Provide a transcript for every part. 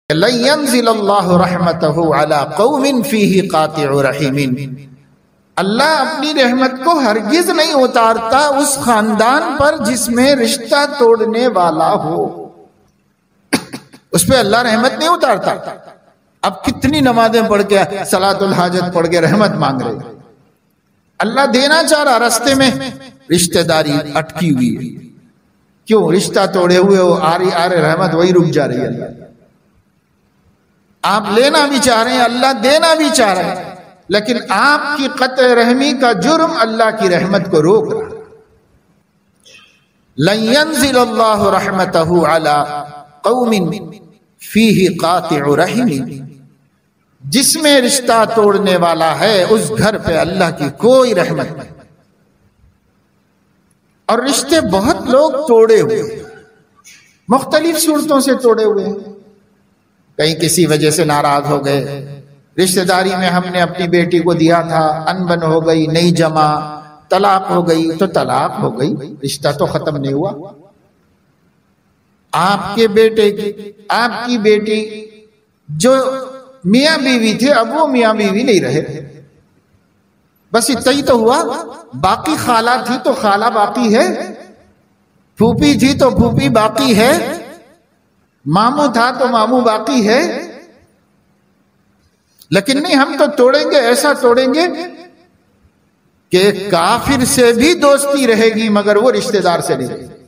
لن ينزل اللہ رحمتہ علی قوم فیہ قاطع رحم، اللہ اپنی رحمت کو ہرگز نہیں اتارتا اس خاندان پر جس میں رشتہ توڑنے والا ہو، اس پہ اللہ رحمت نہیں اتارتا۔ اب کتنی نمازیں پڑھ کے صلاۃ الحاجت پڑھ کے رحمت مانگ رہے، اللہ دینا چاہ رہا، رستے میں رشتہ داری اٹکی ہوئی ہے، کیوں؟ رشتہ توڑے ہوئے ہو، آ رہے رحمت وہی رک جا رہی ہے۔ آپ لینا بھی چاہ رہے ہیں، اللہ دینا بھی چاہ رہے ہیں، لیکن آپ کی قطع رحمی کا جرم اللہ کی رحمت کو روک رہا ہے۔ لن ينزل اللہ رحمتہ علی قوم فیہ قاطع رحم، جس میں رشتہ توڑنے والا ہے اس گھر پہ اللہ کی کوئی رحمت نہیں۔ اور رشتے بہت لوگ توڑے ہوئے، مختلف صورتوں سے توڑے ہوئے ہیں۔ کہیں کسی وجہ سے ناراض ہو گئے، رشتہ داری میں ہم نے اپنی بیٹی کو دیا تھا، انبن ہو گئی، نہیں جمع، طلاق ہو گئی تو طلاق ہو گئی، رشتہ تو ختم نہیں ہوا۔ آپ کے بیٹے کی، آپ کی بیٹی جو میاں بیوی تھے اب وہ میاں بیوی نہیں رہے، بس اتنا ہی تو ہوا۔ باقی خالہ تھی تو خالہ باقی ہے، پھوپھی تھی تو پھوپھی باقی ہے، ماموں تھا تو ماموں باقی ہے۔ لیکن نہیں، ہم تو توڑیں گے، ایسا توڑیں گے کہ کافر سے بھی دوستی رہے گی مگر وہ رشتہ دار سے نہیں رہے گی۔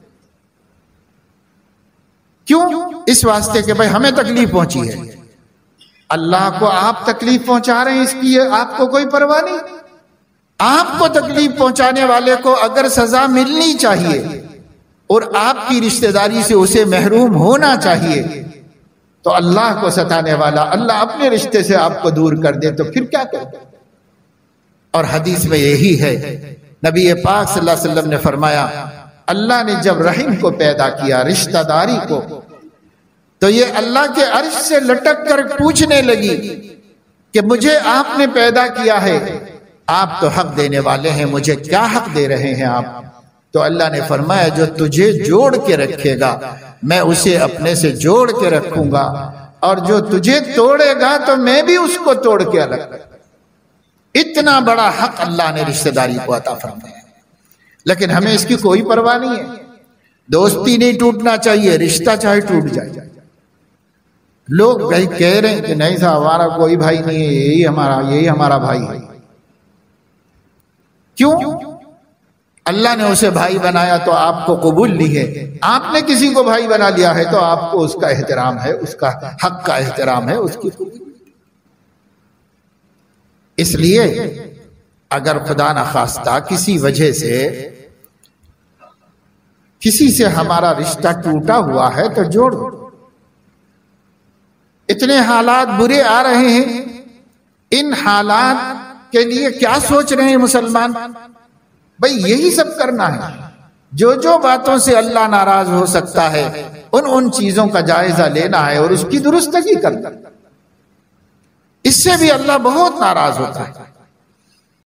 کیوں؟ اس واسطے کہ بھائی ہمیں تکلیف پہنچی ہے، اللہ کو آپ تکلیف پہنچا رہے ہیں، اس کی آپ کو کوئی پرواہ نہیں۔ آپ کو تکلیف پہنچانے والے کو اگر سزا ملنی چاہیے اور آپ کی رشتہ داری سے اسے محروم ہونا چاہیے، تو اللہ کو ستانے والا اللہ اپنے رشتے سے آپ کو دور کر دے تو پھر کیا کرے؟ اور حدیث میں یہی ہے، نبی پاک صلی اللہ علیہ وسلم نے فرمایا، اللہ نے جب رحم کو پیدا کیا، رشتہ داری کو، تو یہ اللہ کے عرش سے لٹک کر پوچھنے لگی کہ مجھے آپ نے پیدا کیا ہے، آپ تو حق دینے والے ہیں، مجھے کیا حق دے رہے ہیں آپ؟ تو اللہ نے فرمایا جو تجھے جوڑ کے رکھے گا میں اسے اپنے سے جوڑ کے رکھوں گا، اور جو تجھے توڑے گا تو میں بھی اس کو توڑ کے الگ۔ اتنا بڑا حق اللہ نے رشتہ داری کو عطا فرمایا، لیکن ہمیں اس کی کوئی پرواہ نہیں ہے۔ دوستی نہیں ٹوٹنا چاہیے، رشتہ چاہے ٹوٹ جائے۔ لوگ بھائی کہہ رہے ہیں کہ نہیں صاحب ہمارا کوئی بھائی نہیں ہے، یہی ہمارا بھائی ہے۔ کیوں؟ اللہ نے اسے بھائی بنایا تو آپ کو قبول نہیں ہے، آپ نے کسی کو بھائی بنا لیا ہے تو آپ کو اس کا احترام ہے، اس کا حق کا احترام ہے، اس کی قبول۔ اس لیے اگر خدا نخواستہ کسی وجہ سے کسی سے ہمارا رشتہ ٹوٹا ہوا ہے تو جوڑو۔ اتنے حالات برے آ رہے ہیں، ان حالات کے لیے کیا سوچ رہے ہیں مسلمان؟ بھئی یہی سب کرنا ہے، جو باتوں سے اللہ ناراض ہو سکتا ہے ان چیزوں کا جائزہ لینا ہے اور اس کی درستگی کرنا۔ اس سے بھی اللہ بہت ناراض ہوتا ہے۔